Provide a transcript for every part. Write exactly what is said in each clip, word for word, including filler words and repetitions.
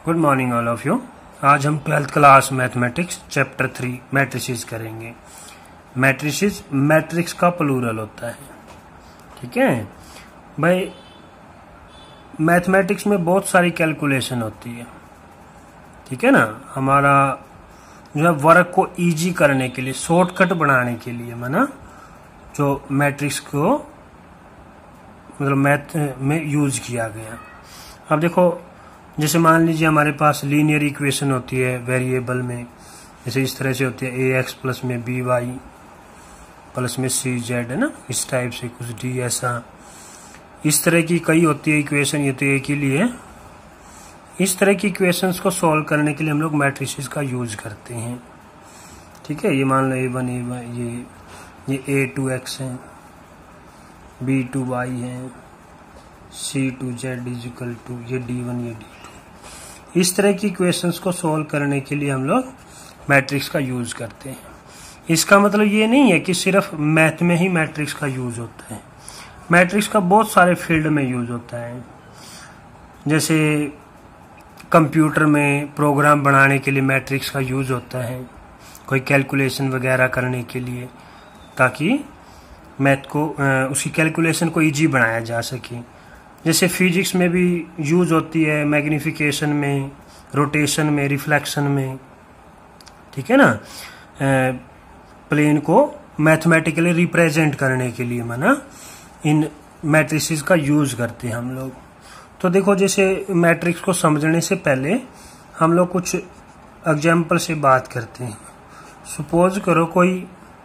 Good morning all of you. आज हम twelfth class mathematics chapter three matrices करेंगे। Matrices matrix का plural होता है, ठीक है भाई। मैथमेटिक्स में बहुत सारी कैलकुलेशन होती है, ठीक है ना। हमारा जो है वर्क को इजी करने के लिए, शॉर्टकट बनाने के लिए माना जो मैट्रिक्स को मतलब मैथ में यूज किया गया। अब देखो, जैसे मान लीजिए हमारे पास लीनियर इक्वेशन होती है वेरिएबल में, जैसे इस तरह से होती है ए एक्स प्लस में बी वाई प्लस में सी जेड, है ना, इस टाइप से कुछ डी ऐसा। इस तरह की कई होती है इक्वेशन, ये तो एक ही लिए। इस तरह की इक्वेशंस को सॉल्व करने के लिए हम लोग मैट्रिसेस का यूज करते हैं, ठीक है। ये मान लो ए वन ए वन ये ये ए टू एक्स है, बी टू वाई है, c two z is equal to ये डी वन ये डी टू। इस तरह की इक्वेशंस को सॉल्व करने के लिए हम लोग मैट्रिक्स का यूज करते हैं। इसका मतलब ये नहीं है कि सिर्फ मैथ में ही मैट्रिक्स का यूज होता है। मैट्रिक्स का बहुत सारे फील्ड में यूज होता है। जैसे कंप्यूटर में प्रोग्राम बनाने के लिए मैट्रिक्स का यूज होता है, कोई कैलकुलेशन वगैरह करने के लिए, ताकि मैथ को उसकी कैलकुलेशन को इजी बनाया जा सके। जैसे फिजिक्स में भी यूज होती है, मैग्निफिकेशन में, रोटेशन में, रिफ्लेक्शन में, ठीक है ना। प्लेन को मैथमेटिकली रिप्रेजेंट करने के लिए माना इन मैट्रिसेस का यूज करते हैं हम लोग। तो देखो, जैसे मैट्रिक्स को समझने से पहले हम लोग कुछ एग्जाम्पल से बात करते हैं। सपोज करो कोई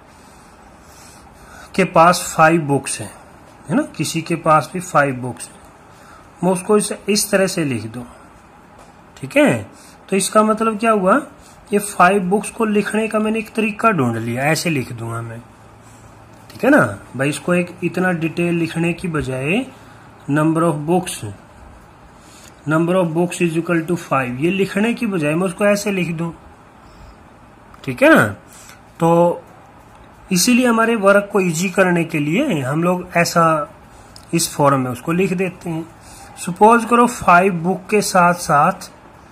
के पास फाइव बुक्स है, है ना, किसी के पास भी फाइव बुक्स है। मैं उसको इस, इस तरह से लिख दूं, ठीक है। तो इसका मतलब क्या हुआ, ये फाइव बुक्स को लिखने का मैंने एक तरीका ढूंढ लिया। ऐसे लिख दूंगा मैं, ठीक है ना भाई। इसको एक इतना डिटेल लिखने की बजाय number of books number of books is equal to five, ये लिखने की बजाय मैं उसको ऐसे लिख दूं, ठीक है ना। तो इसीलिए हमारे वर्क को इजी करने के लिए हम लोग ऐसा इस फॉर्म में उसको लिख देते हैं। सपोज करो फाइव बुक के साथ साथ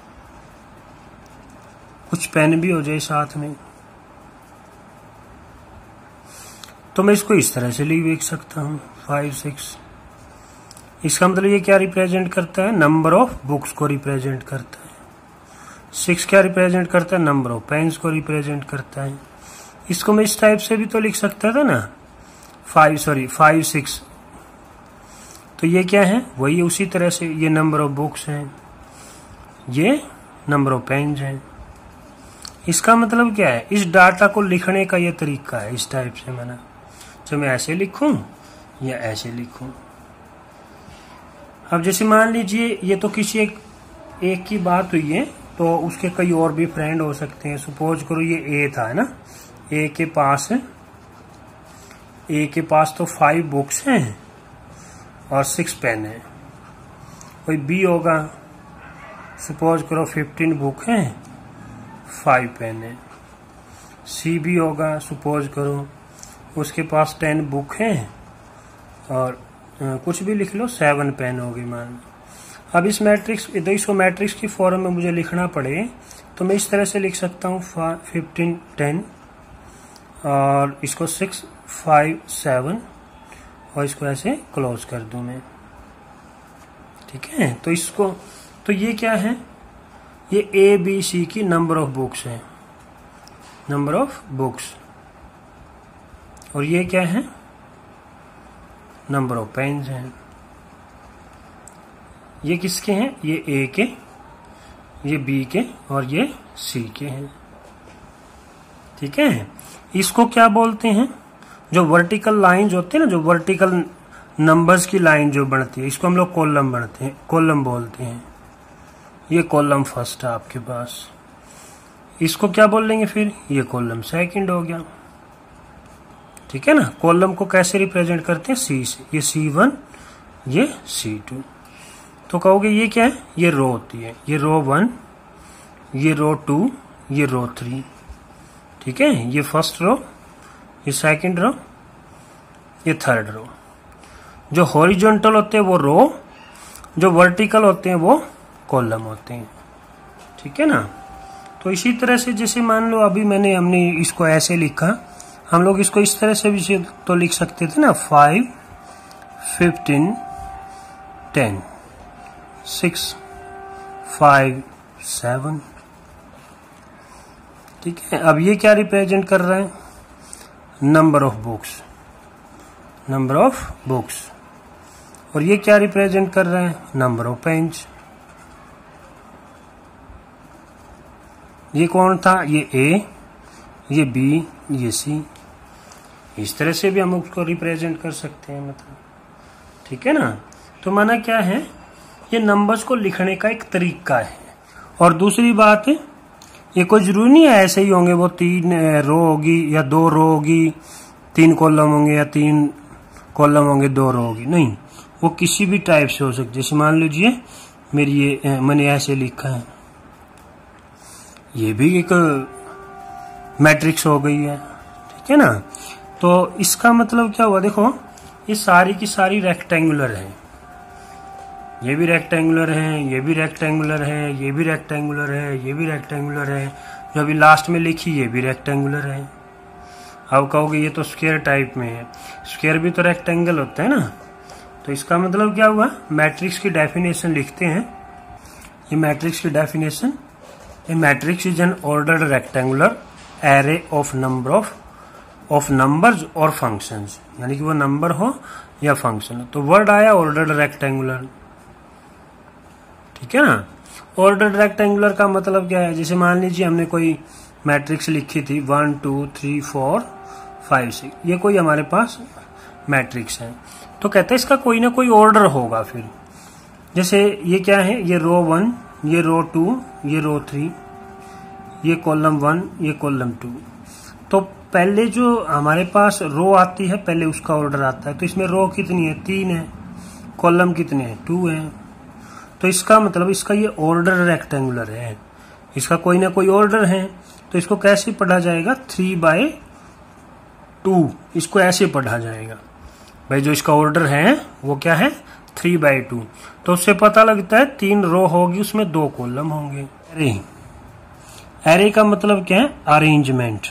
कुछ पेन भी हो जाए साथ में, तो मैं इसको इस तरह से लिख सकता हूं फाइव सिक्स। इसका मतलब ये क्या रिप्रेजेंट करता है, नंबर ऑफ बुक्स को रिप्रेजेंट करता है। सिक्स क्या रिप्रेजेंट करता है, नंबर ऑफ पेन्स को रिप्रेजेंट करता है। इसको मैं इस टाइप से भी तो लिख सकता था ना, फाइव सॉरी फाइव सिक्स। तो ये क्या है, वही उसी तरह से ये नंबर ऑफ बुक्स हैं, ये नंबर ऑफ पेन्स हैं। इसका मतलब क्या है, इस डाटा को लिखने का ये तरीका है, इस टाइप से मैंने जो मैं ऐसे लिखूं या ऐसे लिखूं। अब जैसे मान लीजिए ये तो किसी एक एक की बात हुई है, तो उसके कई और भी फ्रेंड हो सकते हैं। सपोज करो ये ए था, है ना, ए के पास ए के पास तो फाइव बुक्स हैं और सिक्स पेन है। कोई बी होगा, सपोज करो फिफ्टीन बुक हैं, फाइव पेन है। सी भी होगा, सपोज करो उसके पास टेन बुक हैं और आ, कुछ भी लिख लो, सेवन पेन होगी मान लो। अब इस मैट्रिक्स इसको मैट्रिक्स की फॉर्म में मुझे लिखना पड़े, तो मैं इस तरह से लिख सकता हूँ फिफ्टीन टेन और इसको सिक्स फाइव सेवन और इसको ऐसे क्लोज कर दूं मैं, ठीक है। तो इसको तो ये क्या है, ये ए बी सी की नंबर ऑफ बुक्स है, नंबर ऑफ बुक्स। और ये क्या है, नंबर ऑफ पेन्स हैं। ये किसके हैं, ये ए के, ये बी के और ये सी के हैं, ठीक है। इसको क्या बोलते हैं, जो वर्टिकल लाइन होती है ना, जो वर्टिकल नंबर्स की लाइन जो बनती है, इसको हम लोग कॉलम बनते हैं, कॉलम बोलते हैं। ये कॉलम फर्स्ट है आपके पास, इसको क्या बोल लेंगे फिर, ये कॉलम सेकंड हो गया, ठीक है ना। कॉलम को कैसे रिप्रेजेंट करते हैं, सी से, ये सी वन ये सी टू। तो कहोगे ये क्या है, ये रो होती है, ये रो वन, ये रो टू, ये रो थ्री, ठीक है। ये फर्स्ट रो, ये सेकंड रो, ये थर्ड रो। जो हॉरिजॉन्टल होते हैं वो रो, जो वर्टिकल होते हैं वो कॉलम होते हैं, ठीक है ना। तो इसी तरह से जैसे मान लो अभी मैंने हमने इसको ऐसे लिखा, हम लोग इसको इस तरह से भी तो लिख सकते थे ना, five fifteen ten six five seven. ठीक है, अब ये क्या रिप्रेजेंट कर रहा है, number of books, number of books. और ये क्या रिप्रेजेंट कर रहे हैं, नंबर ऑफ पेन्स। ये कौन था, ये ए, ये बी, ये सी। इस तरह से भी हम उसको रिप्रेजेंट कर सकते हैं, मतलब ठीक है ना। तो माना क्या है, ये नंबर्स को लिखने का एक तरीका है। और दूसरी बात है, ये कोई जरूरी नहीं है ऐसे ही होंगे, वो तीन रो होगी या दो रो होगी, तीन कॉलम होंगे या तीन कॉलम होंगे, दो रो होगी, नहीं, वो किसी भी टाइप से हो सकती है। जैसे मान लीजिए मेरी ये मैंने ऐसे लिखा है, ये भी एक मैट्रिक्स हो गई है, ठीक है ना। तो इसका मतलब क्या हुआ, देखो ये सारी की सारी रेक्टेंगुलर है, ये भी रेक्टेंगुलर है, ये भी रेक्टेंगुलर है, ये भी रेक्टेंगुलर है, ये भी रेक्टेंगुलर है, जो अभी लास्ट में लिखी ये भी रेक्टेंगुलर है। अब कहोगे ये तो स्क्वायर टाइप में है, स्क्वायर भी तो रेक्टेंगल होता है ना। तो इसका मतलब क्या हुआ, मैट्रिक्स की डेफिनेशन लिखते हैं, ये मैट्रिक्स की definition, a matrix is an ordered rectangular array of number of of numbers और फंक्शंस, यानी कि वो नंबर हो या फंक्शन हो। तो वर्ड आया ऑर्डर्ड रेक्टेंगुलर, ठीक है ना। ऑर्डर्ड रेक्टेंगुलर का मतलब क्या है, जैसे मान लीजिए हमने कोई मैट्रिक्स लिखी थी one two three four five six, ये कोई हमारे पास मैट्रिक्स है, तो कहते हैं इसका कोई ना कोई ऑर्डर होगा। फिर जैसे ये क्या है, ये रो वन, ये रो टू, ये रो थ्री, ये कॉलम वन, ये कॉलम टू। तो पहले जो हमारे पास रो आती है पहले उसका ऑर्डर आता है। तो इसमें रो कितनी है, तीन है, कॉलम कितने हैं, टू है। तो इसका मतलब इसका ये ऑर्डर रेक्टेंगुलर है, इसका कोई ना कोई ऑर्डर है। तो इसको कैसे पढ़ा जाएगा, थ्री बाय टू, इसको ऐसे पढ़ा जाएगा भाई, जो इसका ऑर्डर है वो क्या है, थ्री बाय टू। तो उससे पता लगता है तीन रो होगी, उसमें दो कॉलम होंगे। एरे, एरे का मतलब क्या है, अरेंजमेंट।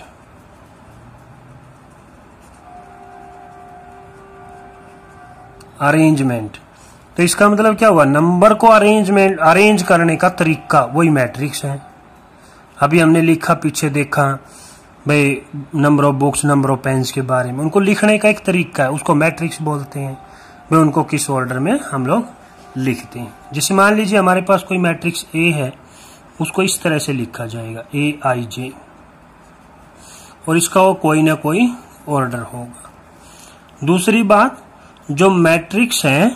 अरेंजमेंट, तो इसका मतलब क्या हुआ, नंबर को अरेंजमेंट अरेंज करने का तरीका, वही मैट्रिक्स है। अभी हमने लिखा, पीछे देखा भाई number of books, number of pens के बारे में, उनको लिखने का एक तरीका है, उसको मैट्रिक्स बोलते हैं। भाई उनको किस ऑर्डर में हम लोग लिखते हैं। जैसे मान लीजिए हमारे पास कोई मैट्रिक्स ए है, उसको इस तरह से लिखा जाएगा, ए आई जे, और इसका वो कोई ना कोई ऑर्डर होगा। दूसरी बात, जो मैट्रिक्स है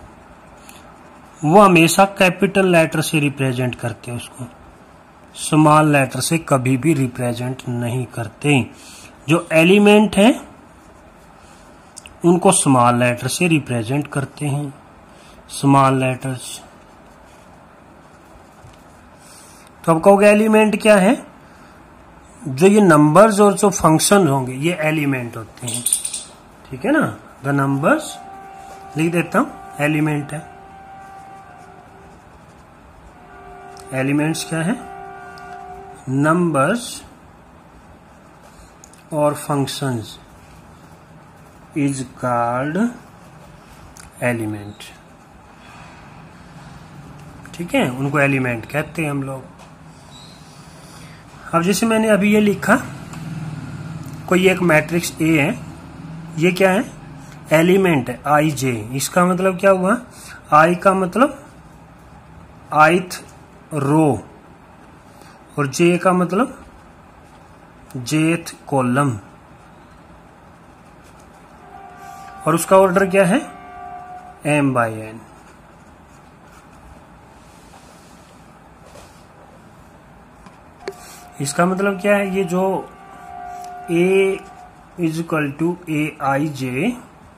वो हमेशा कैपिटल लेटर से रिप्रेजेंट करते हैं, उसको स्मॉल लेटर से कभी भी रिप्रेजेंट नहीं करते। जो एलिमेंट हैं उनको स्मॉल लेटर से रिप्रेजेंट करते हैं, स्मॉल लेटर्स। तो अब कहोगे एलिमेंट क्या है, जो ये नंबर्स और जो फंक्शन होंगे ये एलिमेंट होते हैं, ठीक है ना। द नंबर्स लिख देता हूं, एलिमेंट है। एलिमेंट्स क्या है, नंबर्स और फंक्शंस इज कॉल्ड एलिमेंट, ठीक है, उनको एलिमेंट कहते हैं हम लोग। अब जैसे मैंने अभी ये लिखा, कोई एक मैट्रिक्स ए है, ये क्या है, एलिमेंट है आई जे। इसका मतलब क्या हुआ, आई का मतलब आइथ रो, और जे का मतलब जेथ कॉलम, और उसका ऑर्डर क्या है, एम बाई एन। इसका मतलब क्या है, ये जो a is equal to a i j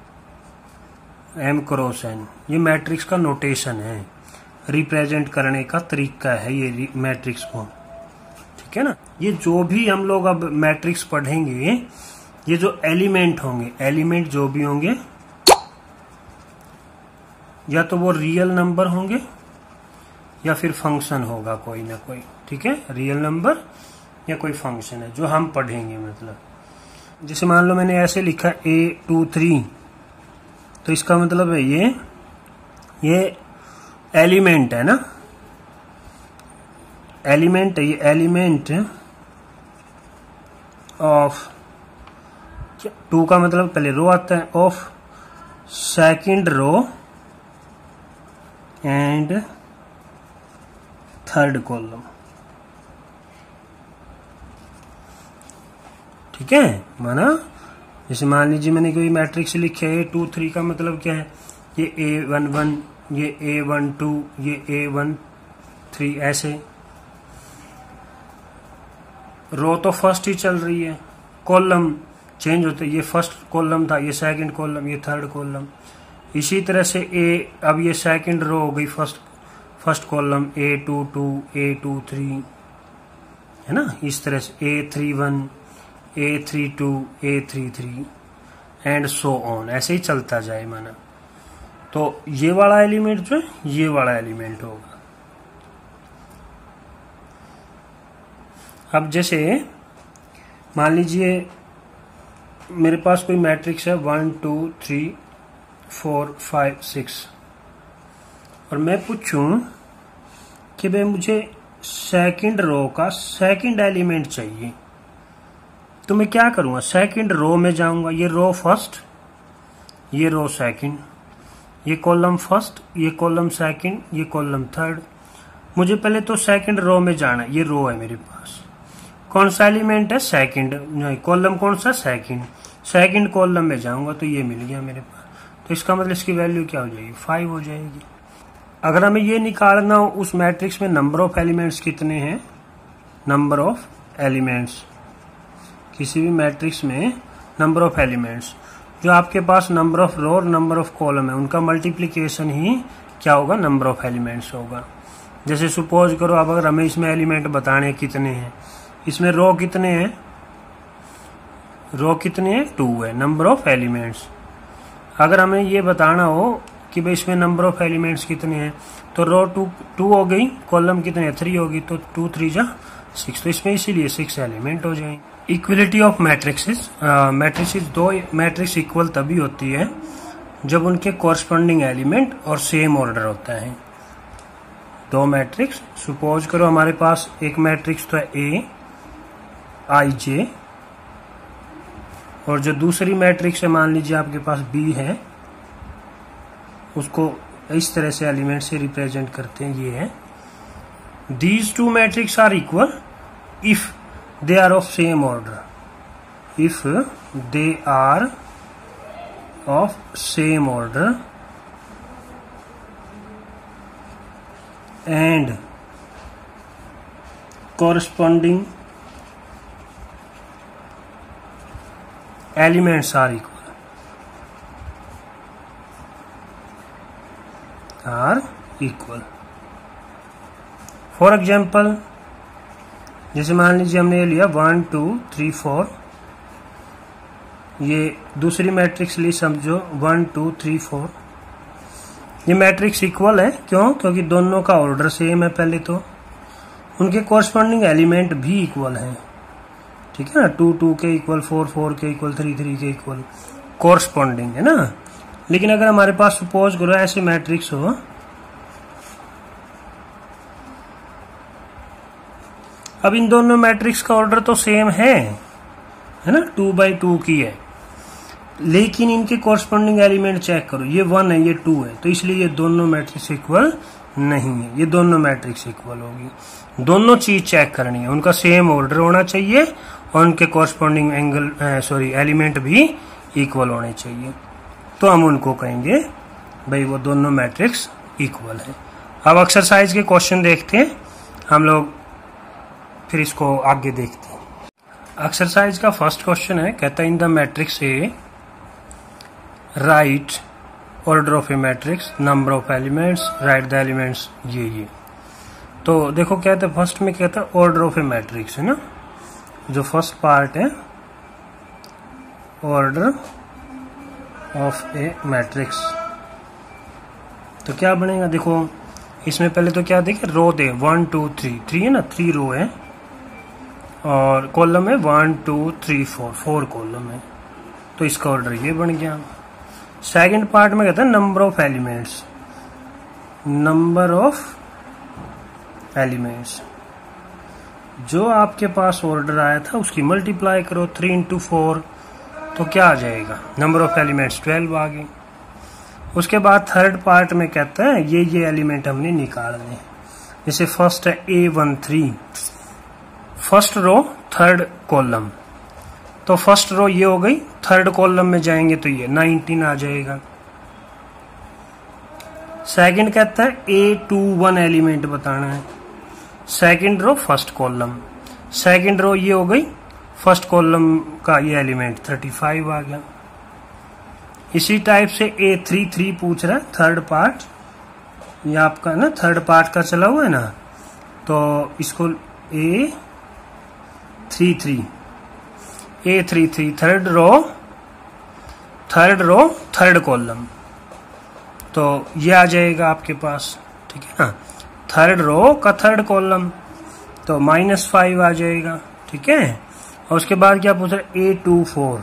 m cross n, ये मैट्रिक्स का नोटेशन है, रिप्रेजेंट करने का तरीका है ये मैट्रिक्स को, ठीक है ना। ये जो भी हम लोग अब मैट्रिक्स पढ़ेंगे, ये जो एलिमेंट होंगे, एलिमेंट जो भी होंगे, या तो वो रियल नंबर होंगे या फिर फंक्शन होगा कोई ना कोई, ठीक है, रियल नंबर या कोई फंक्शन है जो हम पढ़ेंगे। मतलब जैसे मान लो मैंने ऐसे लिखा ए टू थ्री, तो इसका मतलब है ये ये एलिमेंट है ना, एलिमेंट है ये, एलिमेंट ऑफ, टू का मतलब पहले रो आता है, of second row and third column, ठीक है। माना जैसे मान लीजिए मैंने कोई मैट्रिक्स लिखे है, टू थ्री का मतलब क्या है, ये ए वन वन, ये ए वन टू, ये ए वन थ्री, ऐसे रो तो फर्स्ट ही चल रही है, कॉलम चेंज होते, ये फर्स्ट कॉलम था, ये सेकंड कॉलम, ये थर्ड कॉलम। इसी तरह से ए, अब ये सेकंड रो हो गई, first first column a two two, a two three, है ना। इस तरह से a three one, a three two, a three three and so on, ऐसे ही चलता जाए माना। तो ये वाला एलिमेंट जो है ये वाला एलिमेंट होगा। अब जैसे मान लीजिए मेरे पास कोई मैट्रिक्स है one two three four five six, और मैं पूछूं कि भाई मुझे सेकंड रो का सेकंड एलिमेंट चाहिए, तो मैं क्या करूंगा, सेकंड रो में जाऊंगा, ये रो फर्स्ट, ये रो सेकंड, ये कॉलम फर्स्ट, ये कॉलम सेकंड, ये कॉलम थर्ड। मुझे पहले तो सेकंड रो में जाना है, ये रो है मेरे पास, कौन सा एलिमेंट है, सेकंड, कॉलम कौन सा, सेकंड, सेकंड कॉलम में जाऊंगा तो ये मिल गया मेरे पास। तो इसका मतलब इसकी वैल्यू क्या हो जाएगी, फाइव हो जाएगी। अगर हमें ये निकालना हो उस मैट्रिक्स में नंबर ऑफ एलिमेंट्स कितने हैं, नंबर ऑफ एलिमेंट्स, किसी भी मैट्रिक्स में नंबर ऑफ एलिमेंट्स, जो आपके पास नंबर ऑफ रो और नंबर ऑफ कॉलम है उनका मल्टीप्लीकेशन ही क्या होगा, नंबर ऑफ एलिमेंट्स होगा। जैसे सपोज करो अब अगर हमें इसमें एलिमेंट बताने कितने हैं, इसमें रो कितने हैं, रो कितने हैं, टू है, नंबर ऑफ एलिमेंट्स। अगर हमें ये बताना हो कि भाई इसमें नंबर ऑफ एलिमेंट्स कितने हैं, तो रो टू टू हो गई, कॉलम कितने हैं, थ्री होगी, तो टू थ्री जा सिक्स, तो इसमें इसीलिए सिक्स एलिमेंट हो जाएंगे। इक्वलिटी ऑफ मैट्रिक्सेस, मैट्रिक्सेस दो मैट्रिक्स इक्वल तभी होती है जब उनके कॉरस्पॉन्डिंग एलिमेंट और सेम ऑर्डर होता है। दो मैट्रिक्स, सपोज करो हमारे पास एक मैट्रिक्स तो है ए आई जे, और जो दूसरी मैट्रिक्स है मान लीजिए आपके पास बी है, उसको इस तरह से एलिमेंट से रिप्रेजेंट करते हैं, ये है। These two matrix are equal if they are of same order, if they are of same order and corresponding elements are equal, are equal. For example, जैसे मान लीजिए हमने ये लिया वन टू थ्री फोर, ये दूसरी मैट्रिक्स ली समझो वन टू थ्री फोर, ये मैट्रिक्स इक्वल है, क्यों, क्योंकि दोनों का ऑर्डर सेम है, पहले तो उनके कॉरस्पॉन्डिंग एलिमेंट भी इक्वल है, ठीक है ना, टू टू के इक्वल, फोर फोर के इक्वल, थ्री थ्री के इक्वल कॉरस्पॉन्डिंग है ना। लेकिन अगर हमारे पास सपोज करो ऐसे मैट्रिक्स हो, अब इन दोनों मैट्रिक्स का ऑर्डर तो सेम है, है ना, टू बाई टू की है, लेकिन इनके कॉरस्पॉन्डिंग एलिमेंट चेक करो, ये वन है, ये टू है, तो इसलिए ये दोनों मैट्रिक्स इक्वल नहीं है, ये दोनों मैट्रिक्स इक्वल होगी। दोनों चीज चेक करनी है, उनका सेम ऑर्डर होना चाहिए और उनके कॉरस्पॉन्डिंग एंगल सॉरी एलिमेंट भी इक्वल होने चाहिए, तो हम उनको कहेंगे भाई वो दोनों मैट्रिक्स इक्वल है। अब एक्सरसाइज के क्वेश्चन देखते हैं हम लोग, फिर इसको आगे देखते हैं। एक्सरसाइज का फर्स्ट क्वेश्चन है, कहता है in the matrix A right order of a matrix, number of elements, right the elements, ये ये तो देखो क्या कहता है, फर्स्ट में कहता है ऑर्डर ऑफ ए मैट्रिक्स, है ना, जो फर्स्ट पार्ट है ऑर्डर ऑफ ए मैट्रिक्स, तो क्या बनेगा, देखो इसमें पहले तो क्या देखे, रो दे वन टू थ्री, थ्री है ना, थ्री रो है, और कॉलम है one two three four, four column है, तो इसका ऑर्डर ये बन गया। सेकंड पार्ट में कहता है number of elements, number of elements, जो आपके पास ऑर्डर आया था उसकी मल्टीप्लाई करो, थ्री इंटू फोर, तो क्या आ जाएगा, नंबर ऑफ एलिमेंट्स ट्वेल्व आ गए। उसके बाद थर्ड पार्ट में कहता है ये ये एलिमेंट हमने निकालने, जैसे फर्स्ट है a one three, first row third column, तो फर्स्ट रो ये हो गई, थर्ड कॉलम में जाएंगे तो ये नाइनटीन आ जाएगा। सेकंड कहता है ए टू वन एलिमेंट बताना है, second row first column, second row ये हो गई, फर्स्ट कॉलम का ये एलिमेंट थर्टी फाइव आ गया। इसी टाइप से ए थ्री थ्री पूछ रहा है, थर्ड पार्ट, ये आपका ना थर्ड पार्ट का चला हुआ है ना, तो इसको a three three, a three three third row, third row third column, तो ये आ जाएगा आपके पास, ठीक है ना, थर्ड रो का थर्ड कॉलम, तो माइनस फाइव आ जाएगा, ठीक है। और उसके बाद क्या पूछ रहा है, a two four,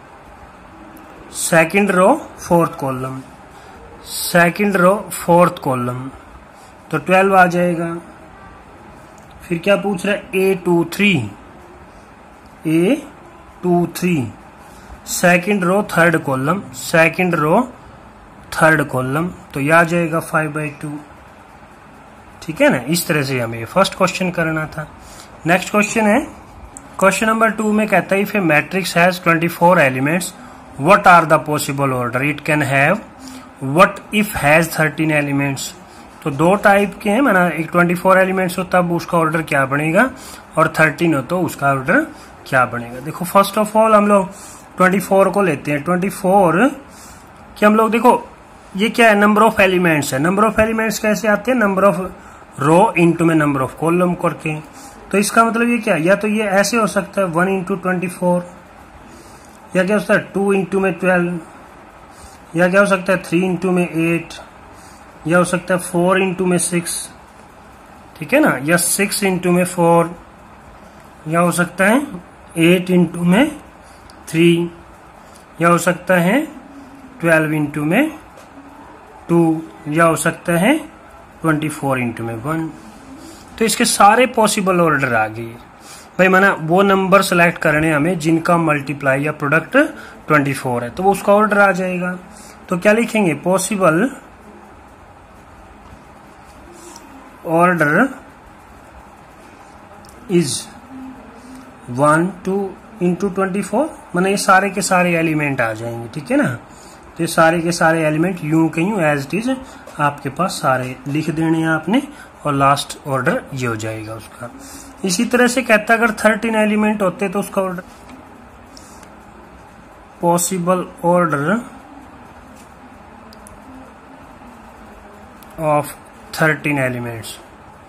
second row fourth column, second row fourth column, तो ट्वेल्व आ जाएगा। फिर क्या पूछ रहा है, a two three, a two three, second row third column, second row third column, तो यह आ जाएगा फाइव बाई टू, ठीक है ना। इस तरह से हमें फर्स्ट क्वेश्चन करना था। नेक्स्ट क्वेश्चन है, क्वेश्चन नंबर टू में कहता है if a matrix has twenty four elements what are the possible order it can have, what if has thirteen elements. तो दो टाइप के हैं, माना एक ट्वेंटी फोर एलिमेंट्स हो तब उसका ऑर्डर क्या बनेगा, और थर्टीन हो तो उसका ऑर्डर क्या बनेगा। देखो फर्स्ट ऑफ ऑल हम लोग ट्वेंटी फोर को लेते हैं। ट्वेंटी फोर कि हम लोग देखो ये क्या है, नंबर ऑफ एलिमेंट्स है। नंबर ऑफ एलिमेंट्स कैसे आते हैं, नंबर ऑफ रो इंटू में नंबर ऑफ कॉलम करके। तो इसका मतलब ये क्या, या तो ये ऐसे हो सकता है वन इंटू ट्वेंटी फोर, या क्या हो सकता है टू इंटू में ट्वेल्व, या क्या हो सकता है थ्री इंटू में एट, या हो सकता है फोर इंटू में सिक्स, ठीक है ना, या सिक्स इंटू में फोर, या हो सकता है एट इंटू में थ्री, या हो सकता है ट्वेल्व इंटू में टू, या हो सकता है ट्वेंटी फोर इंटू में वन। तो इसके सारे पॉसिबल ऑर्डर आ गए भाई, माना वो नंबर सेलेक्ट करने हमें जिनका मल्टीप्लाई या प्रोडक्ट ट्वेंटी फोर है, तो वो उसका ऑर्डर आ जाएगा। तो क्या लिखेंगे, possible order is one two into twenty four, माना ये सारे के सारे एलिमेंट आ जाएंगे, ठीक है ना। तो ये सारे के सारे एलिमेंट यूं के यूं एज इट इज आपके पास सारे लिख देने हैं आपने, और लास्ट ऑर्डर ये हो जाएगा उसका। इसी तरह से कहता है अगर थर्टीन एलिमेंट होते तो उसका order, possible order of thirteen elements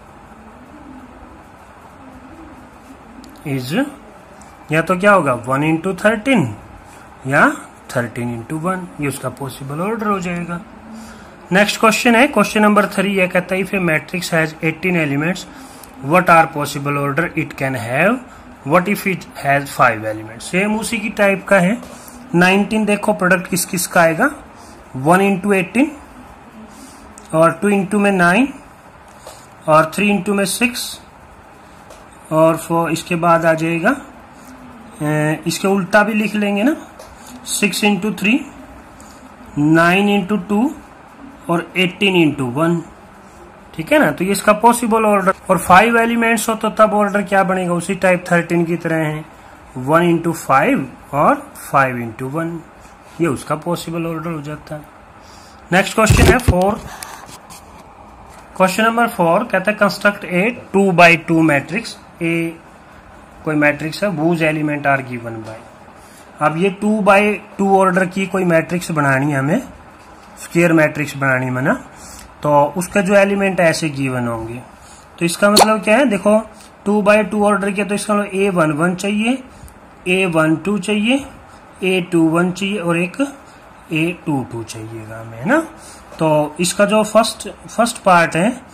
is, या तो क्या होगा वन इंटू थर्टीन या थर्टीन इंटू वन, ये उसका पॉसिबल ऑर्डर हो जाएगा। नेक्स्ट क्वेश्चन है, क्वेश्चन नंबर थ्री है, कहता है if a matrix has eighteen elements what are possible order it can have, what if it has five elements. Same उसी की टाइप का है। नाइनटीन देखो प्रोडक्ट किस किस का आएगा, वन इंटू एटीन, और टू इंटू में नाइन, और थ्री इंटू में सिक्स, और फोर इसके बाद आ जाएगा, इसके उल्टा भी लिख लेंगे ना, six into three, nine into two, और एटीन इंटू वन, ठीक है ना। तो ये इसका पॉसिबल ऑर्डर। और फाइव एलिमेंट्स हो तो तब ऑर्डर क्या बनेगा, उसी टाइप थर्टीन की तरह है, वन इंटू फाइव और फाइव इंटू वन, ये उसका पॉसिबल ऑर्डर हो जाता है। नेक्स्ट क्वेश्चन है फोर, क्वेश्चन नंबर फोर कहता है construct a two by two matrix, a कोई मैट्रिक्स है, whose element are given by. अब ये टू बाई टू ऑर्डर की कोई मैट्रिक्स बनानी है हमें, स्क्वायर मैट्रिक्स बनानी है ना, तो उसका जो एलिमेंट ऐसे गिवन होंगे। तो इसका मतलब क्या है, देखो टू बाई टू ऑर्डर किया तो इसका मतलब ए वन वन चाहिए, ए वन टू चाहिए, ए टू वन चाहिए, और एक ए टू टू चाहिएगा हमें, है ना। तो इसका जो फर्स्ट फर्स्ट पार्ट है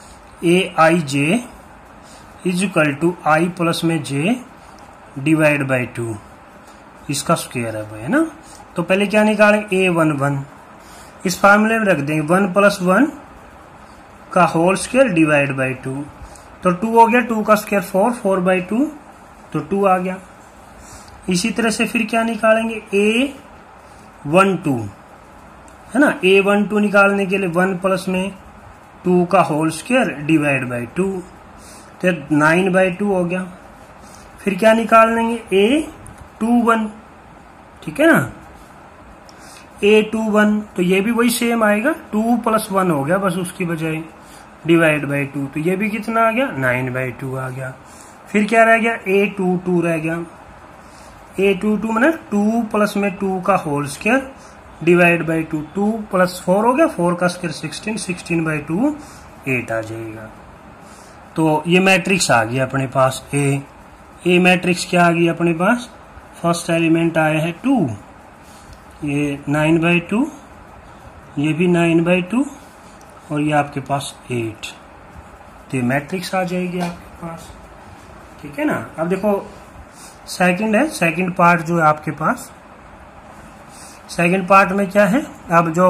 a i j is equal to i plus में जे डिवाइड बाई टू, इसका स्क्वायर है भाई, है ना। तो पहले क्या निकालेंगे, ए वन वन, इस फार्मूले में रख देंगे वन प्लस वन का whole square divide by two, तो टू हो गया, टू का square four, four by two तो टू आ गया। इसी तरह से फिर क्या निकालेंगे, ए वन टू, है ना। ए वन टू निकालने के लिए वन प्लस में टू का whole square divide by two, तो नाइन बाई टू हो गया। फिर क्या निकाल लेंगे, ए टू वन, ठीक है ना, ए टू वन, तो ये भी वही सेम आएगा, टू प्लस वन हो गया बस उसकी बजाय, डिवाइड बाई टू, तो ये भी कितना आ गया, नाइन बाई टू आ गया। फिर क्या रह गया, ए टू टू रह गया, ए टू टू मैंने टू प्लस में टू का whole square divide by two, two plus four हो गया, फोर का square sixteen, sixteen by two eight आ जाएगा। तो ये मैट्रिक्स आ गया अपने पास, ए ए मैट्रिक्स क्या आ गई अपने पास, फर्स्ट एलिमेंट आया है टू, ये नाइन बाई टू, ये भी नाइन बाई टू, और ये आपके पास एट, तो ये मैट्रिक्स आ जाएगी आपके पास, ठीक है ना। अब देखो सेकंड है, सेकंड पार्ट जो है आपके पास, सेकंड पार्ट में क्या है, अब जो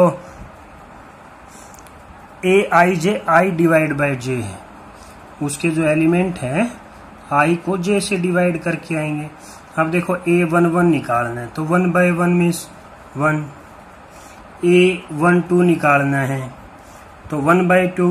ए i J I divide by जे है, उसके जो एलिमेंट है आई को जे से डिवाइड करके आएंगे। अब देखो ए वन वन निकालना है, तो one by one means one, a one two निकालना है तो one by two,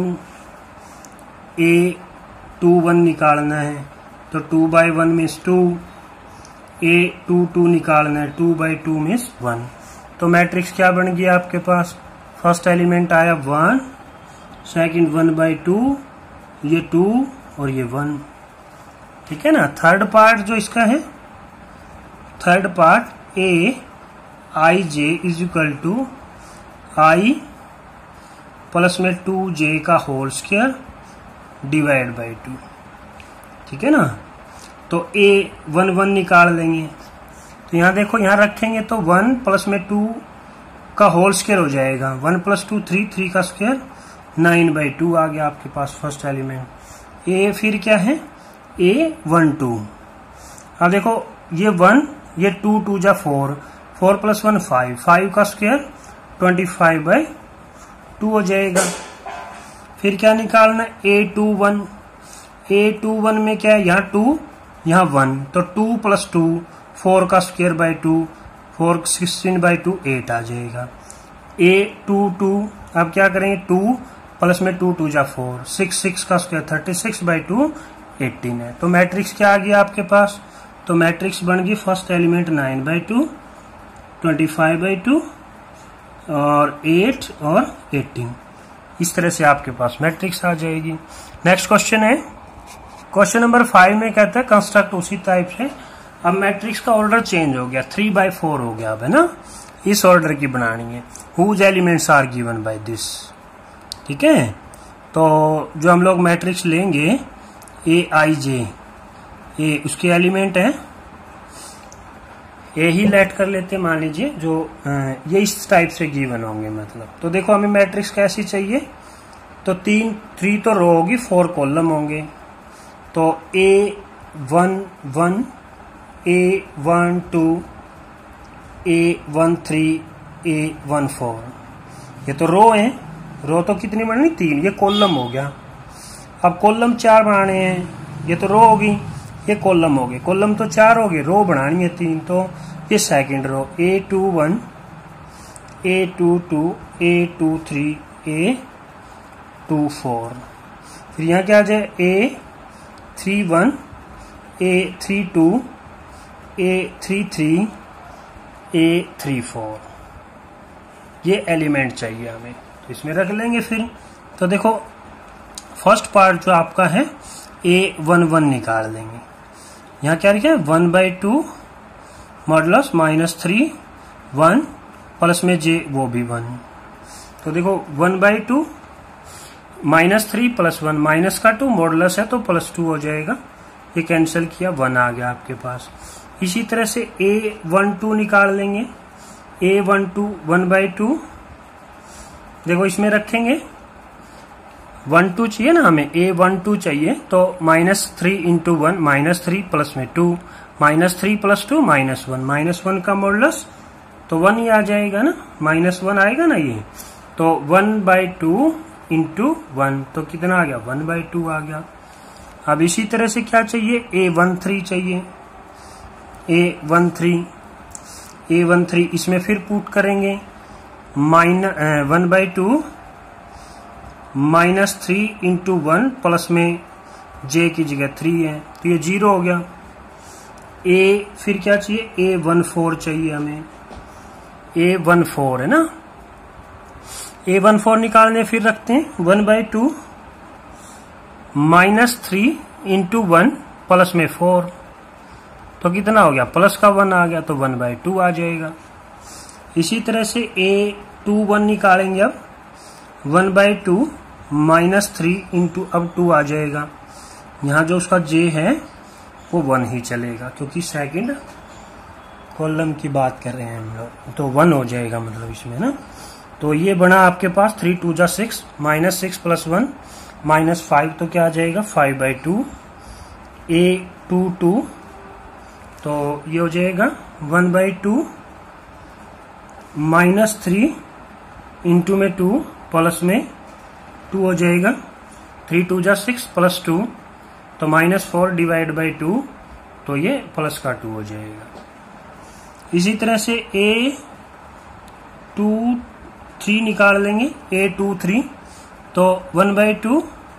a two one निकालना है तो two by one means two, a two two निकालना है, two by two means one. तो मैट्रिक्स क्या बन गया आपके पास, फर्स्ट एलिमेंट आया one, second one by two, ये टू और ये वन, ठीक है ना। थर्ड पार्ट जो इसका है, third part a i j is equal to i plus में टू जे का whole square divide by two, ठीक है ना। तो ए वन वन निकाल लेंगे, तो यहाँ देखो यहाँ रखेंगे तो वन प्लस में टू का होल स्क्वायर हो जाएगा, one plus two three, three का स्क्वायर नाइन बाई टू आ गया आपके पास फर्स्ट एलिमेंट। ए फिर क्या है, ए वन टू, अब देखो ये वन, ये टू टू जा four, four plus one five, five का square twenty five by two हो जाएगा। फिर क्या निकालना, a two one, a two one में क्या है, यहाँ टू यहाँ वन, तो टू प्लस टू, फोर का square by two, four sixteen by two eight आ जाएगा। ए टू टू, अब क्या करेंगे, टू प्लस में टू टू जा फोर, सिक्स, सिक्स का square thirty six by two eighteen है। तो मैट्रिक्स क्या आ गया आपके पास, तो मैट्रिक्स बन गई first element nine by two, twenty five by two और एट और एटीन, इस तरह से आपके पास मैट्रिक्स आ जाएगी। नेक्स्ट क्वेश्चन है, क्वेश्चन नंबर फाइव में कहता है कंस्ट्रक्ट उसी टाइप से, अब मैट्रिक्स का ऑर्डर चेंज हो गया, थ्री बाई फोर हो गया अब, है ना, इस ऑर्डर की बनानी है, whose elements are given by this, ठीक है। तो जो हम लोग मैट्रिक्स लेंगे ए आई जे, ये उसके एलिमेंट है, ए ही लेट कर लेते मान लीजिए, जो ये इस टाइप से गिवन होंगे मतलब। तो देखो हमें मैट्रिक्स कैसी चाहिए, तो तीन, थ्री तो रो होगी, फोर कॉलम होंगे, तो a one one, a one two, a one three, a one four, ये तो रो है, रो तो कितनी बननी, तीन, ये कॉलम हो गया। अब कॉलम चार बनाने हैं, ये तो रो होगी, ये कॉलम हो गए, कॉलम तो चार हो गए, रो बनानी है तीन, तो ये second row, a two one, a two two, a two three, a two four, फिर यहाँ क्या आ जाए, a three one, a three two, a three three, a three four, ये एलिमेंट चाहिए हमें, तो इसमें रख लेंगे। फिर तो देखो फर्स्ट पार्ट जो आपका है ए वन वन निकाल लेंगे, यहाँ क्या लिखा है, one by two modulus minus three, one plus में जे वो भी वन, तो देखो one by two minus three plus one, minus का टू, मॉडुलस है तो प्लस टू हो जाएगा, ये कैंसिल किया, वन आ गया आपके पास। इसी तरह से ए वन टू निकाल लेंगे, a one two one by two, देखो इसमें रखेंगे वन टू चाहिए ना हमें, ए वन टू चाहिए, तो minus three into one minus three plus में two, minus three plus two minus one, minus one का मॉडुलस तो वन ही आ जाएगा ना, माइनस वन आएगा ना ये, तो one by two into one, तो कितना आ गया, वन बाई टू आ गया। अब इसी तरह से क्या चाहिए, ए वन थ्री चाहिए, a one three, a one three इसमें फिर पुट करेंगे, minus one by two minus three into one plus में जे की जगह थ्री है, तो ये जीरो हो गया। ए फिर क्या चाहिए, ए वन फोर चाहिए हमें, ए वन फोर है ना, ए वन फोर निकालने फिर रखते हैं, one by two minus three into one plus में फोर, तो कितना हो गया, प्लस का वन आ गया, तो वन बाई टू आ जाएगा। इसी तरह से ए टू वन निकालेंगे, अब one by two minus three into अब टू आ जाएगा, यहाँ जो उसका जे है वो वन ही चलेगा क्योंकि सेकंड कॉलम की बात कर रहे हैं हम लोग, तो वन हो जाएगा मतलब इसमें ना। तो ये बना आपके पास थ्री टू जा six, minus six plus one minus five, तो क्या आ जाएगा five by two, a two two, तो ये हो जाएगा one by two minus three into में टू प्लस में टू हो जाएगा, थ्री टू जा सिक्स प्लस टू, तो minus four divide by two, तो ये प्लस का टू हो जाएगा। इसी तरह से ए टू थ्री निकाल लेंगे, ए टू थ्री, तो one by two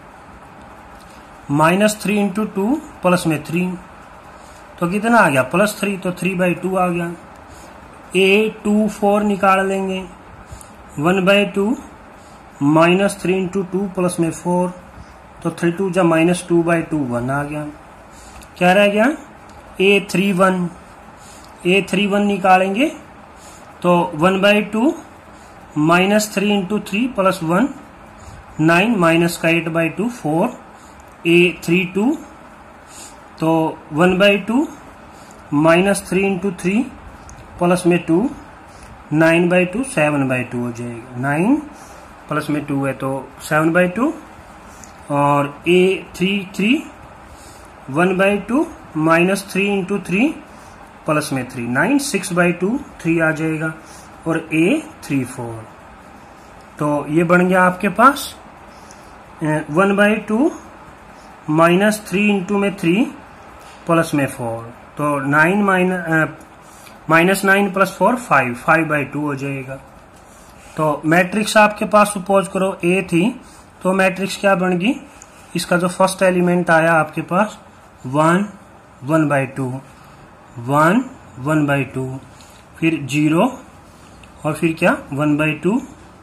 minus three into two plus में थ्री, तो कितना आ गया प्लस थ्री, तो थ्री बाई टू आ गया। ए टू फोर निकाल लेंगे, one by two minus three into two plus में फोर, तो थ्री टू जा minus two by two one आ गया। क्या रह गया, a three one, a three one निकालेंगे तो one by two minus three into three plus one, nine minus का eight by two four, a three two, तो one by two minus three into three plus में two, nine by two seven by two हो जाएगा, nine plus में to है तो seven by two, और a three three one by two minus three into three plus में three, nine, six by two three आ जाएगा, और ए थ्री फोर, तो ये बन गया आपके पास one by two minus three into में थ्री प्लस में फोर, तो nine minus minus nine plus four five, five by two हो जाएगा। तो मैट्रिक्स आपके पास सपोज करो ए थी, तो मैट्रिक्स क्या बन गई, इसका जो फर्स्ट एलिमेंट आया आपके पास one, one by two, one, one by two, फिर जीरो, और फिर क्या वन बाई टू,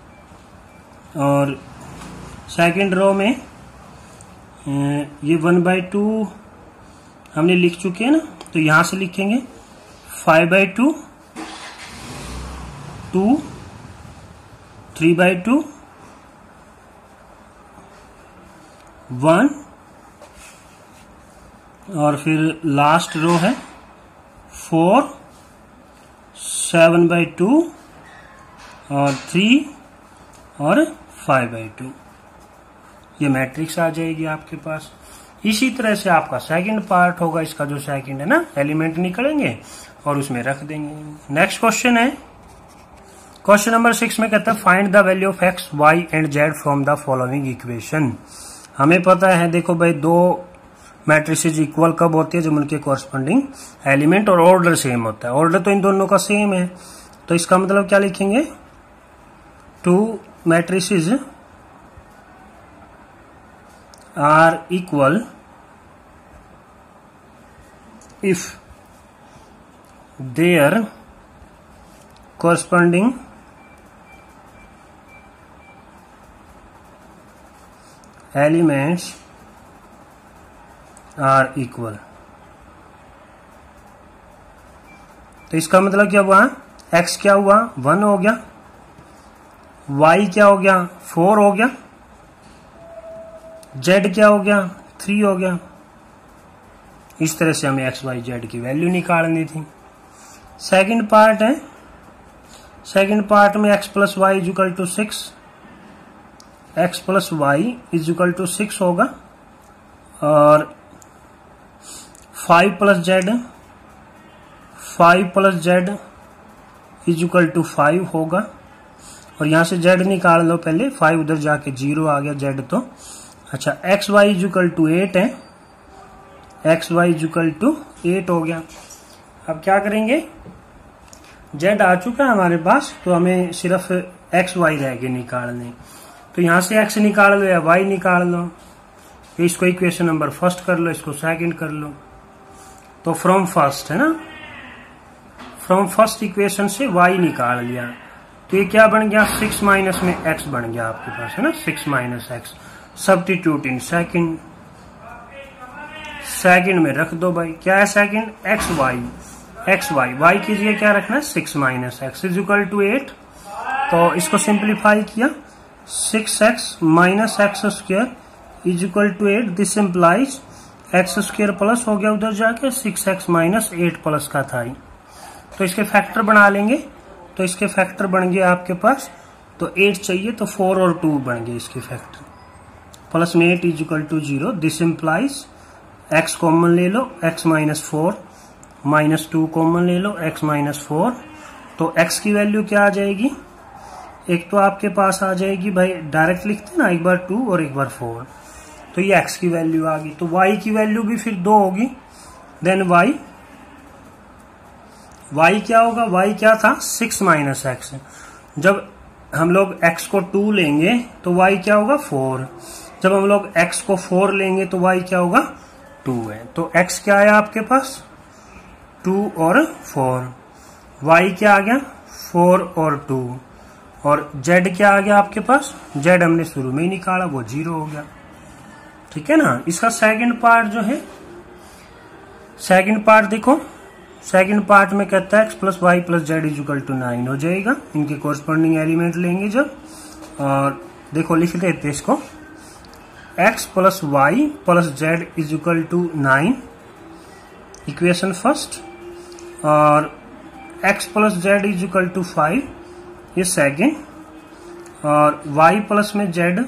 और सेकेंड रो में ये वन बाई टू हमने लिख चुके हैं ना, तो यहां से लिखेंगे five by two, two, three by two, one, और फिर लास्ट रो है फोर, सेवन बाई टू, और थ्री, और फाइव बाई टू, ये मैट्रिक्स आ जाएगी आपके पास। इसी तरह से आपका सेकंड पार्ट होगा, इसका जो सेकंड है ना, एलिमेंट निकलेंगे और उसमें रख देंगे। नेक्स्ट क्वेश्चन है, क्वेश्चन नंबर सिक्स में कहता है find the value of x, y and z from the following equation. हमें पता है, देखो भाई, दो मैट्रिसेज इक्वल कब होती है, जब उनके कॉरस्पॉन्डिंग एलिमेंट और ऑर्डर सेम होता है। ऑर्डर तो इन दोनों का सेम है, तो इसका मतलब क्या लिखेंगे, two matrices are equal if their corresponding elements are equal। तो इसका मतलब क्या हुआ, x क्या हुआ वन हो गया, y क्या हो गया फोर हो गया, z क्या हो गया थ्री हो गया। इस तरह से हमें एक्स वाई जेड की वैल्यू निकालनी थी। सेकंड पार्ट है, सेकंड पार्ट में x plus y equal to six, x plus y is equal to six होगा, और five plus z five plus z is equal to five होगा, और यहां से जेड निकाल लो पहले, फाइव उधर जाके जीरो आ गया जेड तो। अच्छा, x y is equal to eight है, x y is equal to eight हो गया। अब क्या करेंगे, जेड आ चुका है हमारे पास, तो हमें सिर्फ एक्स वाई रह गए निकालने। तो यहां से एक्स निकाल लो या वाई निकाल लो, इसको इक्वेशन नंबर फर्स्ट कर लो, इसको सेकंड कर लो। तो फ्रॉम फर्स्ट है ना, फ्रॉम फर्स्ट इक्वेशन से वाई निकाल लिया, तो ये क्या बन गया, सिक्स माइनस में एक्स बन गया आपके पास है ना, six minus x. Substitute in second, second में रख दो भाई, क्या है second, x y, x y, y कीजिए क्या रखना है, six minus x is equal to eight. तो इसको सिंप्लीफाई किया, six x minus x square is equal to eight, this implies x square plus हो गया उधर जाके six x minus eight plus का था ही। तो इसके फैक्टर बना लेंगे, तो इसके फैक्टर बन गए आपके पास, तो एट चाहिए तो फोर और टू बन गए इसके फैक्टर, प्लस में eight is equal to zero, this implies x common ले लो, x minus four, minus two common ले लो, एक्स माइनस फोर। तो एक्स की वैल्यू क्या आ जाएगी, एक तो आपके पास आ जाएगी भाई, डायरेक्ट लिखते ना, एक बार टू और एक बार फोर, तो ये एक्स की वैल्यू आ गई। तो वाई की वैल्यू भी फिर दो होगी, देन वाई, वाई क्या होगा, वाई क्या था, सिक्स माइनस एक्स। जब हम लोग एक्स को टू लेंगे तो वाई क्या होगा, फोर। जब हम लोग एक्स को फोर लेंगे तो वाई क्या होगा, टू है। तो एक्स क्या आया आपके पास, टू और फोर, वाई क्या आ गया, फोर और टू, और जेड क्या आ गया आपके पास, जेड हमने शुरू में ही निकाला, वो जीरो हो गया। ठीक है ना। इसका सेकंड पार्ट जो है, सेकंड पार्ट देखो, सेकंड पार्ट में कहता है x plus y plus z is equal to nine हो जाएगा, इनके कोरस्पॉन्डिंग एलिमेंट लेंगे जब, और देखो लिख देते इसको, x plus y plus z is equal to nine, equation first, और x plus z is equal to five, ये सेकेंड, और वाई प्लस में जेड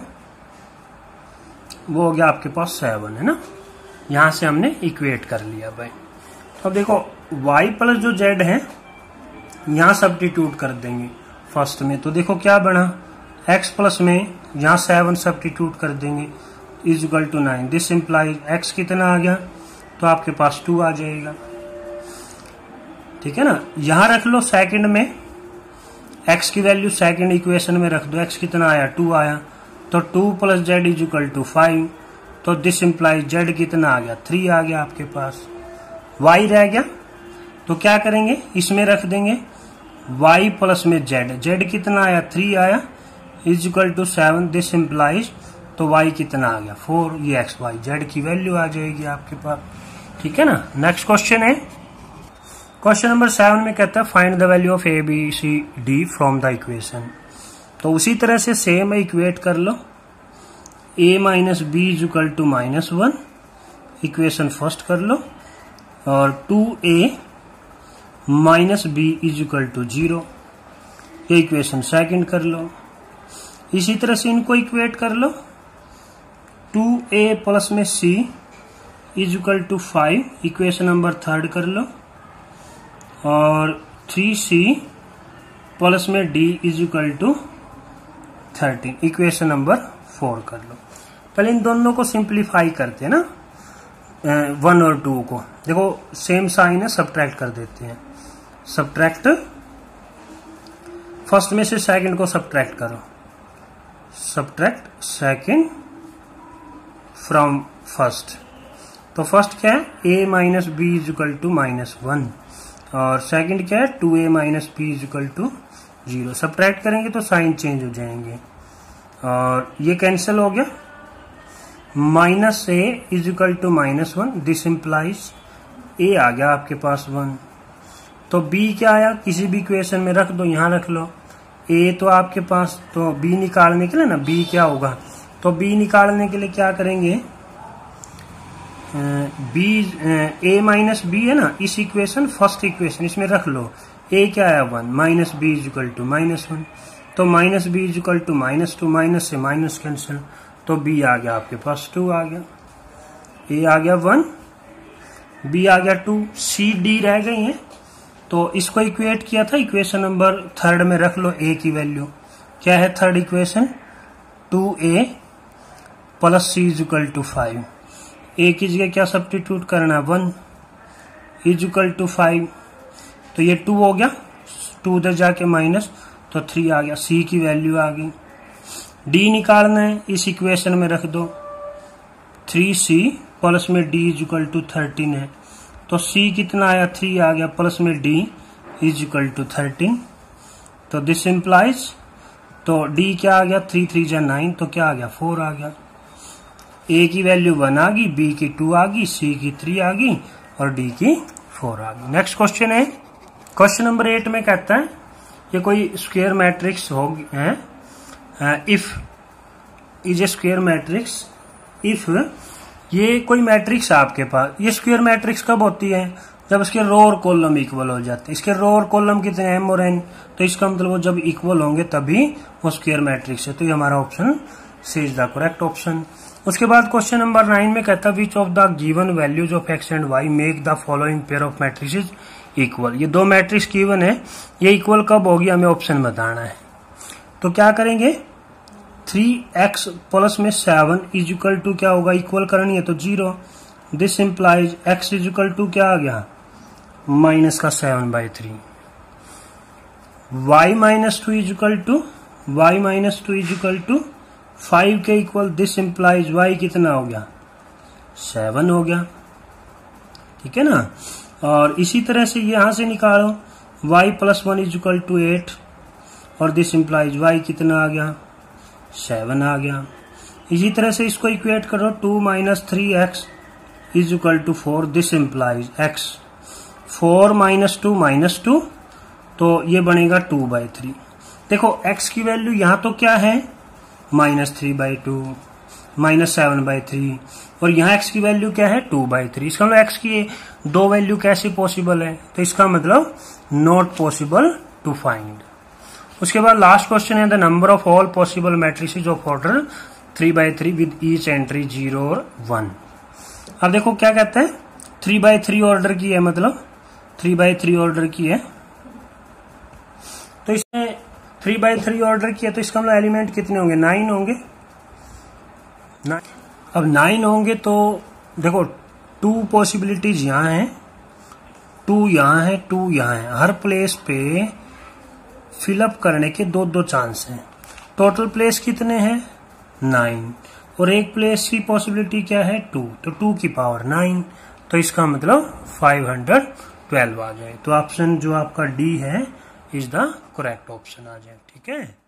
वो हो गया आपके पास सेवन है ना। यहां से हमने इक्वेट कर लिया भाई। अब देखो y प्लस जो z है यहां सब्स्टिट्यूट कर देंगे फर्स्ट में, तो देखो क्या बना, x प्लस में यहां सेवन सब्स्टिट्यूट कर देंगे is equal to nine, this implies x कितना आ गया, तो आपके पास टू आ जाएगा। ठीक है ना। यहां रख लो सेकंड में, x की वैल्यू सेकंड इक्वेशन में रख दो, x कितना आया, टू आया, तो two plus z is equal to five, तो दिस इम्प्लाइज जेड कितना आ गया, थ्री आ गया आपके पास। y रह गया, तो क्या करेंगे, इसमें रख देंगे y प्लस में z, z कितना आया, थ्री आया, is equal to seven, this implies, तो y कितना आ गया, फोर, ये एक्स वाई जेड की वैल्यू आ जाएगी आपके पास। ठीक है ना। नेक्स्ट क्वेश्चन है, क्वेश्चन नंबर सेवन में कहता है find the value of a b c d from the equation. तो उसी तरह से सेम है, इक्वेट कर लो, a minus b is equal to minus one, equation first कर लो, और two a minus b is equal to zero, ये इक्वेशन सेकंड कर लो। इसी तरह से इनको इक्वेट कर लो, टू ए प्लस में c is equal to five, equation number third कर लो, और थ्री सी प्लस में d is equal to thirteen, equation number four कर लो। पहले इन दोनों को सिंप्लीफाई करते हैं ना, वन और टू को, देखो सेम साइन है, सब्ट्रैक्ट कर देते हैं, सब्ट्रैक्ट, फर्स्ट में से सेकंड को सब्ट्रैक्ट करो, सब्ट्रैक्ट सेकंड फ्रॉम फर्स्ट। तो फर्स्ट क्या है, a minus b is equal to minus one, और सेकंड क्या है, two a minus b is equal to zero. Subtract करेंगे तो साइन चेंज हो जाएंगे, और ये कैंसिल हो गया, minus a is equal to minus one, this implies a आ गया आपके पास वन। तो बी क्या आया, किसी भी इक्वेशन में रख दो, यहां रख लो, ए तो आपके पास, तो बी निकालने के लिए ना, बी क्या होगा, तो बी निकालने के लिए क्या करेंगे, बी ए माइनस बी है ना, इस इक्वेशन फर्स्ट इक्वेशन इसमें रख लो, ए क्या आया one, minus b is equal to minus one, तो minus b is equal to minus two, minus से माइनस कैंसिल, तो बी आ गया आपके पास टू आ गया, ए आ गया वन, बी आ गया टू, सी डी रह गई है। तो इसको इक्वेट किया था, इक्वेशन नंबर थर्ड में रख लो ए की वैल्यू। क्या है third equation? Two a plus c is equal to five. A की जगह क्या सब्स्टिट्यूट करना? One is equal to five, तो ये टू हो गया, टू उधर जाके माइनस, तो थ्री आ गया, सी की वैल्यू आ गई। डी निकालना है, इस इक्वेशन में रख दो, थ्री सी प्लस में d is equal to thirteen है, तो सी कितना आया? थ्री आ गया, प्लस में d is equal to thirteen, तो दिस इम्प्लाइज, तो डी क्या आ गया? थ्री थ्री जा नाइन, तो क्या आ गया? फोर आ गया। ए की वैल्यू वन आ गई, बी की टू आ गई, सी की थ्री आ गई और डी की फोर आ गई। नेक्स्ट क्वेश्चन है, क्वेश्चन नंबर एट में कहता है ये कोई स्क्वायर मैट्रिक्स हो है, if is a square matrix, if ये कोई मैट्रिक्स है आपके पास। ये स्क्वायर मैट्रिक्स कब होती है? जब इसके रो और कॉलम इक्वल हो जाते हैं। इसके रो और कॉलम कितने हैं? एम और एन, तो इसका मतलब वो जब इक्वल होंगे तभी वो स्क्वायर मैट्रिक्स है। तो ये हमारा option c is the correct option. उसके बाद क्वेश्चन नंबर नाइन में कहता है which of the given values of x and y make the following pair of matrix equal. ये दो मैट्रिक्स गिवन है, ये इक्वल कब होगी हमें ऑप्शन बताना है। तो क्या करेंगे? थ्री एक्स प्लस में सेवन इज इक्वल टू क्या होगा? इक्वल करनी है तो zero, this implies x is equal to क्या आ गया? माइनस का seven by three. Y minus two is equal to y minus two is equal to five के इक्वल, दिस इंप्लाइज वाई कितना हो गया? सेवन हो गया, ठीक है ना। और इसी तरह से यहां से निकालो, y plus one is equal to eight और दिस इंप्लाइज वाई कितना आ गया? सेवन आ गया। इसी तरह से इसको इक्वेट करो, two minus three x is equal to four, this implies x four minus two minus two, तो ये बनेगा टू बाई थ्री। देखो एक्स की वैल्यू यहां तो क्या है? Minus three by two, minus seven by three, और यहाँ एक्स की वैल्यू क्या है? Two by three. इसका मतलब एक्स की दो वैल्यू कैसे पॉसिबल है? तो इसका मतलब नॉट पॉसिबल टू फाइंड। उसके बाद लास्ट क्वेश्चन है the number of all possible matrices of order three by three with each entry zero और वन। अब देखो क्या कहते हैं, थ्री बाई थ्री ऑर्डर की है, मतलब थ्री बाई थ्री ऑर्डर की है, तो इसमें थ्री बाई थ्री ऑर्डर की है, तो इसका मतलब एलिमेंट कितने होंगे? नाइन होंगे। नाइन, अब नाइन होंगे तो देखो टू पॉसिबिलिटीज यहाँ है, टू यहाँ है, टू यहाँ है, हर प्लेस पे फिलअप करने के दो दो चांस हैं। टोटल प्लेस कितने हैं? नाइन, और एक प्लेस की पॉसिबिलिटी क्या है? टू, तो टू की पावर नाइन, तो इसका मतलब फाइव हंड्रेड ट्वेल्व आ जाए। तो ऑप्शन जो आपका डी है इज द करेक्ट ऑप्शन आ जाए, ठीक है।